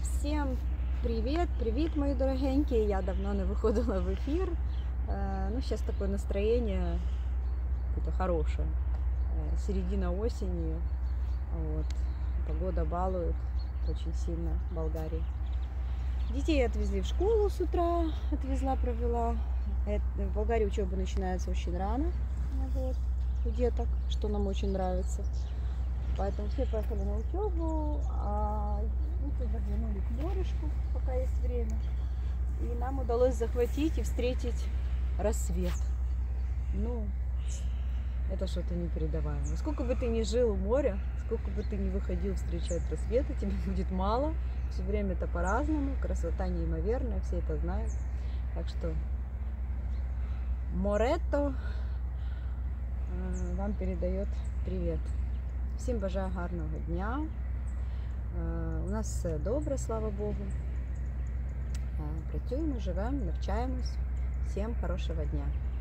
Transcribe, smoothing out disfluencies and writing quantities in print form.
Всім привіт, мої дорогенькі. Я давно не виходила в ефір. Ну, сейчас такое настроение какое-то хорошее. Середина осени. Вот. Погода балует очень сильно в Болгарии. Детей отвезли в школу с утра, провела. В Болгарии учеба начинается очень рано. Вот. У деток, что нам очень нравится. Поэтому все поехали на учебу, а мы тут заглянули к морешку, пока есть время. И нам удалось захватить и встретить рассвет. Ну, это что-то непередаваемое. Сколько бы ты ни жил у моря, сколько бы ты ни выходил встречать рассветы, тебе будет мало. Все время это по-разному, красота неимоверная, все это знают. Так что Моретто вам передает привет. Всім бажаю гарного дня. У нас все добре, слава Богу. Працюємо, живемо, навчаємось. Всім хорошого дня.